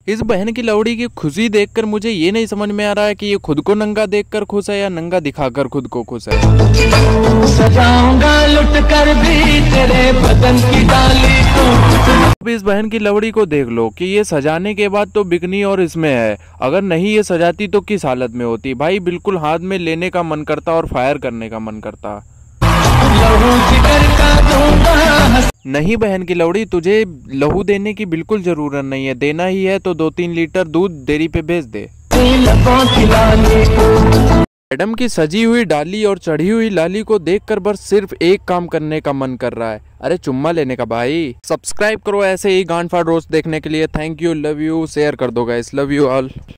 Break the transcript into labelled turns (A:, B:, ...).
A: इस बहन की लौड़ी की खुशी देखकर मुझे ये नहीं समझ में आ रहा है कि ये खुद को नंगा देखकर खुश है या नंगा दिखाकर खुद को खुश है।
B: सजाऊंगा लुट कर भी तेरे बदन की डाली को।
A: अब इस बहन की लौड़ी को देख लो कि ये सजाने के बाद तो बिकनी और इसमें है, अगर नहीं ये सजाती तो किस हालत में होती भाई। बिल्कुल हाथ में लेने का मन करता और फायर करने का मन करता। नहीं बहन की लौड़ी, तुझे लहू देने की बिल्कुल जरूरत नहीं है, देना ही है तो 2-3 लीटर दूध डेयरी पे भेज दे। मैडम की सजी हुई डाली और चढ़ी हुई लाली को देखकर बस सिर्फ एक काम करने का मन कर रहा है, अरे चुम्मा लेने का भाई। सब्सक्राइब करो ऐसे ही गांड फाड़ रोस्ट देखने के लिए। Thank you, love you, share कर दो गाइस, लव यू ऑल।